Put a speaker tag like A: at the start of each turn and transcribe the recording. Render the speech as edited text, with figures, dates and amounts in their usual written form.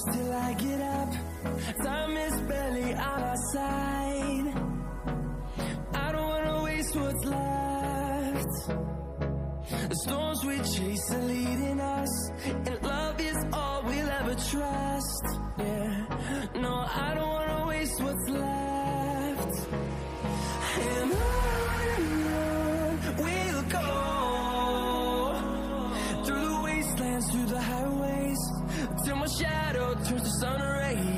A: till I get up. Time is barely on our side. I don't wanna waste what's left. The storms we chase are leading us, and love is all we'll ever trust. Yeah, no, I don't wanna waste what's left. And on we'll go, through the wastelands, through the highways, till my shadow turns to sun rays.